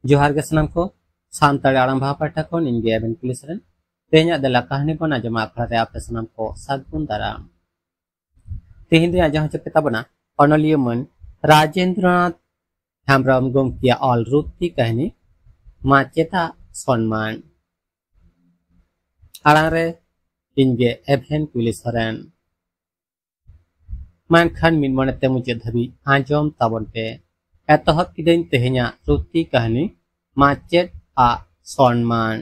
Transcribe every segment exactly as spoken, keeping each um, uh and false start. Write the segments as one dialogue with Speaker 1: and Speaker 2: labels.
Speaker 1: जोहार के सनम को सानताड़ी आड़ाम भाव पाठा को इनगे एबन पुलिस रन तेहना दला कहानी बना जमा अखड़ा रे आपे सनम को सागुन दाराम तेहिन रे आजा हचे पेता बना ऑनलियो मन राजेंद्रनाथ हेम्ब्रम गोमकिया ऑल रूपती कहानी माचेता सम्मान आड़ां रे इनगे एबन पुलिस रन मान खान मिन मनते मुझे धबी आंजोम ताबन पे एतहब किदेन तेहना रूपती कहानी माचेत आ सम्मान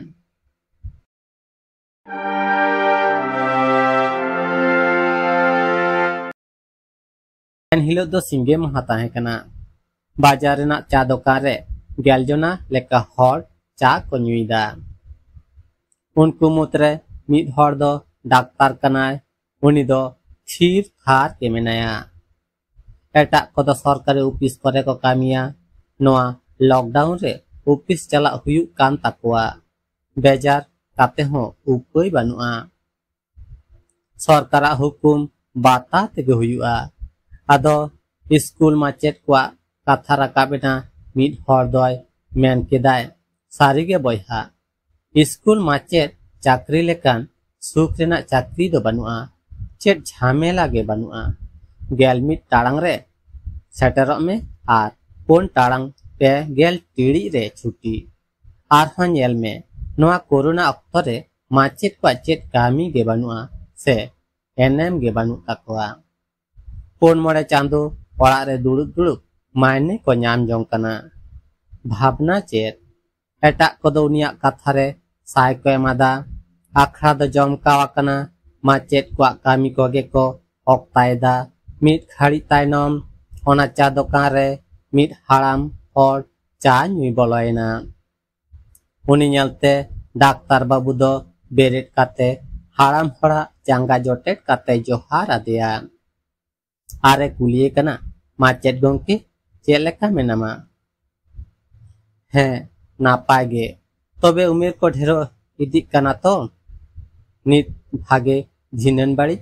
Speaker 1: हिलो दो सिंगे महा ताहे कना बाजार रेना चा दोकान रे गेलजना लेका हर चा को ᱧᱩᱭᱫᱟ उनको मुतरे मिद हर दो डाक्तार कनाय उनी दो थीर थार के मेनाया एटा कोदो सरकारी ऑफिस करे को कामिया नोआ लॉकडाउन रे ऑफिस चला हुयु कान ताकुआ बेजार काते हो उपाय बानुआ सरकारा हुकुम बाता तेगे हुयुआ आदो स्कूल माचेत को कथा राकाबेना मिद हर दोय मेन केदाय सारिगे बयहा स्कूल माचेत चाकरी लेकान सुख रेना चाकरी दो बानुआ चेत झामेला गे बानुआ गेल मिद टाड़ांग रे सेटरक में आर पुन टाड़ांग पे गेल टिड़ी रे छुट्टी आरहन नेल में नोआ कोरोना अक्तो रे माचेत को चेत कामी गे बानुआ से एनएम गे बानु ताकोआ पुन मोड़े चांदो ओड़ा रे दुड़ुब दुड़ुब मायने को नाम जोंग कना भावना चेत एटा कोदो उनिया कथा रे साय को एमादा आखड़ा दो जमकावा कना माचेत को कामी को गे को ऑक्तायदा मिद खाड़ी तायनम ओना चा दोकान रे मिद हाड़ाम और चा ᱧᱩᱭ बलयना उनी नेलते डाक्तार बाबू दो बेरेट काते हाड़ाम हड़ा जांगा जोटेट काते जोहार आदेया आरे कुलिए कना माचेत गोंके चेद लेका मेनामा हैं नापाय गे तबे उमेर को ढेरो इदिक कना तो नित भागे झिनन बाड़ी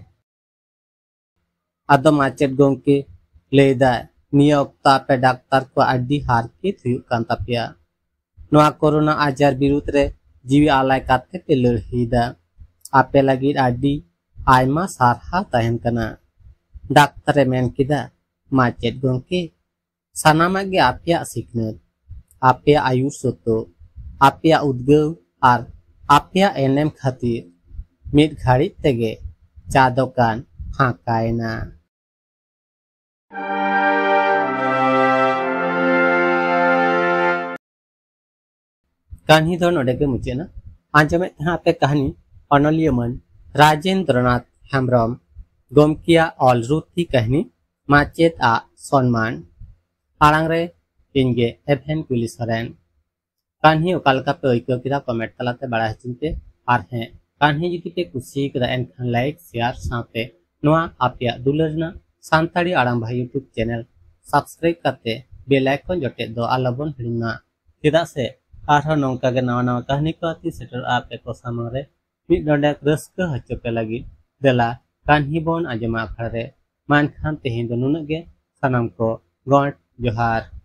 Speaker 1: आदो माचेत गोंके लेदा निया अक्ता पे डाक्तार को आडी हार के थुयुक कान तापिया नोआ कोरोना आजार बिरुद्ध रे जीवी आलाय काते पे लड़हीदा आपे लगी आडी आयमा सारहा तहन कना डाक्तार मेन किदा माचेत गोंके सानामा गे आपिया सिखनत आपिया आयुष सतो आपिया उद्गव आर आपिया एनएम खातिर मिद घाड़ी तेगे चा दोकान फाकायना कहानी दो नोडे के मुचेना आंजमे तहा पे कहानी ऑनलियो मन राजेंद्रनाथ हेम्ब्रम गोमकिया ऑल रूपती कहानी माचेत आ सम्मान आड़ांग रे इनगे एबन पुलिस रन कहानी ओकालका पे ओइको किदा कमेंट तलाते बड़ा हचिनते आर हैं कहानी जुदी पे कुसी कदा एनखान लाइक शेयर साथे नोआ आपिया दुलरना सानताड़ी आड़ांग भाई यूट्यूब चैनल सब्सक्राइब करते बेल आइकन जोटे दो आलबन हिड़ना चेदा से आरो नौका के नवा नवा कहानी को आती सेटर आपे को सामने रे मिद डंडे रस्का हचो पे लगी देला कहानी बोन आजमा अखड़ा रे मान खान तेहिन दो नुनगे सनम को गॉड जोहार।